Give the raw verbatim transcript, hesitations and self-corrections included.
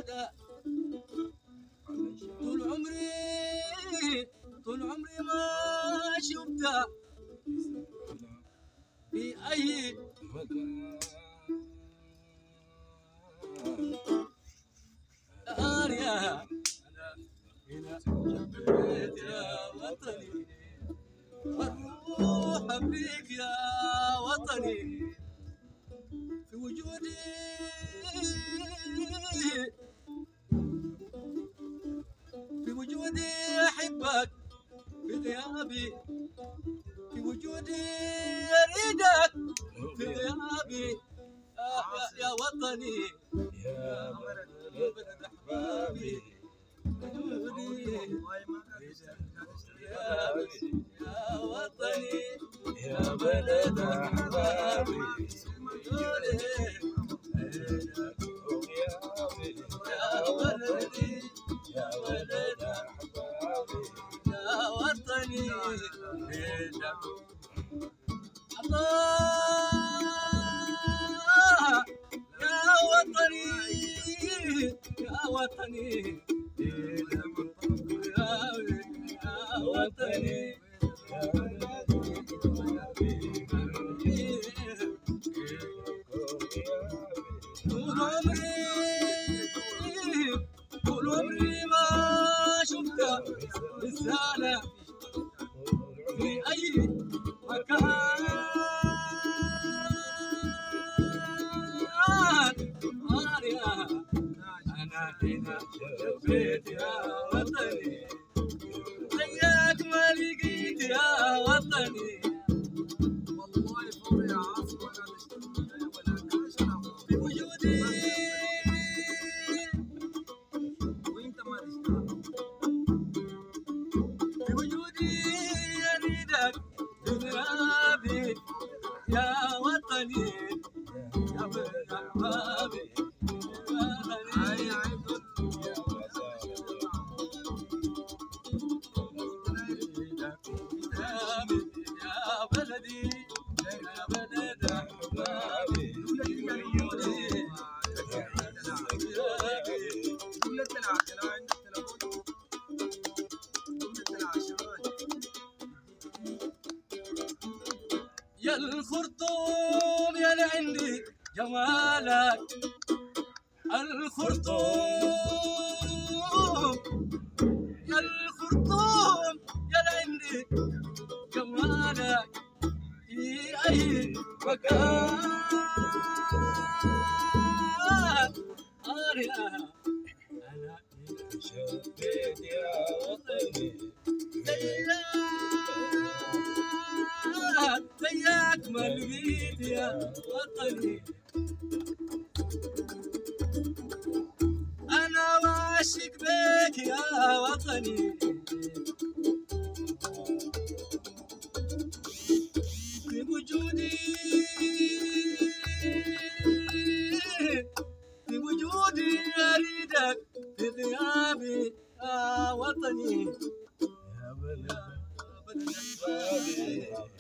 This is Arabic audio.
لا طول عمري طول عمري ما شفتها في أي مكان آريا أنا هنا جنبيت يا وطني والروح فيك يا وطني في وجودي في وجودي أحبك في غيابي في وجودي أريدك في غيابي يا, يا وطني يا بلد أحبابي وجودي يا وطني يا بلد أحبابي وجودي يا ولدي يا ولد أحبابي يا وطني الله يا وطني يا وطني يا وطني طول عمري طول عمري ما شفتها رسالة في أي مكان أنا أنا هنا جنبيت يا وطني زيك ما لقيت يا وطني والله فوق يا عاصمة في وجودي وانت ما تشتغل في وجودي أريدك في غيابي يا وطني يا بلد أحبابي هاي هاي يا بلدي يا بلد أحبابي جملة العاشرة عندك تلفون جملة العاشرة يا الخرطوم يا اللي عندي جمالك الخرطوم يا الخرطوم يا اللي عندي جمالك في أي مكان أنا أنا شبيت يا وطني زيك زيك ما لقيت يا وطني أنا عاشق بك يا وطني في وجودي في وجودي أريدك في غيابي يا وطني يا بلد يا بلد أحبابي